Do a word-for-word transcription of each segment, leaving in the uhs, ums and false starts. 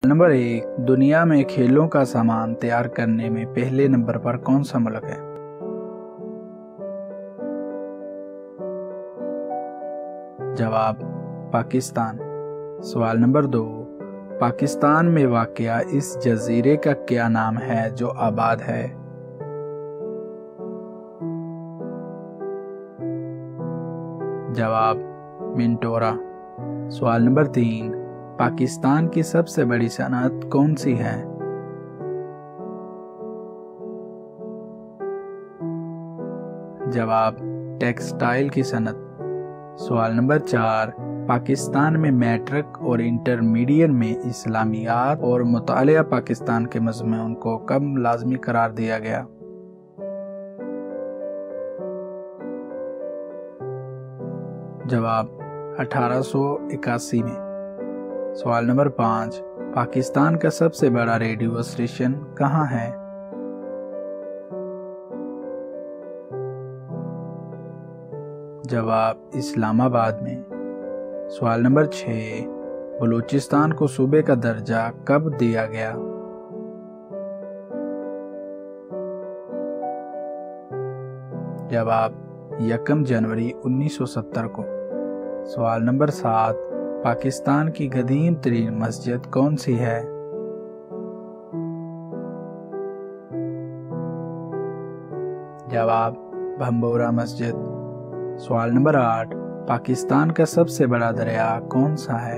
Number ایک، دنیا میں کھیلوں کا سامان تیار کرنے میں پہلے نمبر پر کون سا ملک ہے؟ جواب پاکستان۔ سوال نمبر دو، پاکستان میں واقع اس جزیرے کا کیا نام ہے جو آباد ہے؟ جواب منٹورا۔ سوال نمبر تین، پاکستان کی سب سے بڑی صنعت کون سی ہے؟ جواب ٹیکسٹائل کی صنعت۔ سوال نمبر چار، پاکستان میں میٹرک اور انٹرمیڈیٹ میں اسلامیات اور مطالعہ پاکستان کے مضمون کو کب لازمی قرار دیا گیا؟ جواب اٹھارہ سو اکاسی میں۔ سوال نمبر پانچ، پاکستان کا سب سے بڑا ریڈیو اسٹیشن کہاں ہے؟ جواب اسلام آباد میں۔ سوال نمبر چھ، بلوچستان کو صوبے کا درجہ کب دیا گیا؟ جواب یکم جنوری انیس سو ستر کو۔ سوال نمبر سات، پاکستان کی قدیم ترین مسجد کون سی ہے؟ جواب بھمبورا مسجد۔ سوال نمبر آٹھ، پاکستان کا سب سے بڑا دریا کون سا ہے؟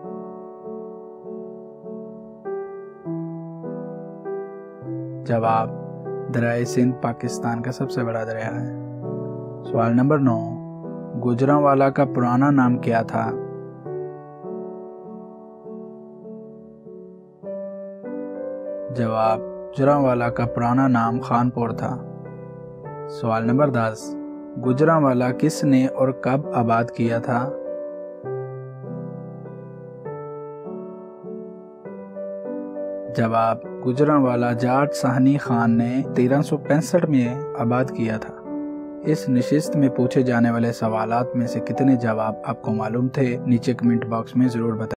جواب دریائے سندھ پاکستان کا سب سے بڑا دریا ہے۔ سوال نمبر نو، گوجرانوالا کا پرانا نام کیا تھا؟ جواب گوجرانوالا کا پرانا نام خانپور تھا۔ سوال نمبر دس، گوجرانوالا کس نے اور کب آباد کیا تھا؟ جواب گوجرانوالا جاٹ سہنی خان نے تیرہ سو پینسٹھ میں آباد کیا تھا۔ اس نشست میں پوچھے جانے والے سوالات میں سے کتنے جواب آپ کو معلوم تھے؟ نیچے کمنٹ باکس میں ضرور بتائیں۔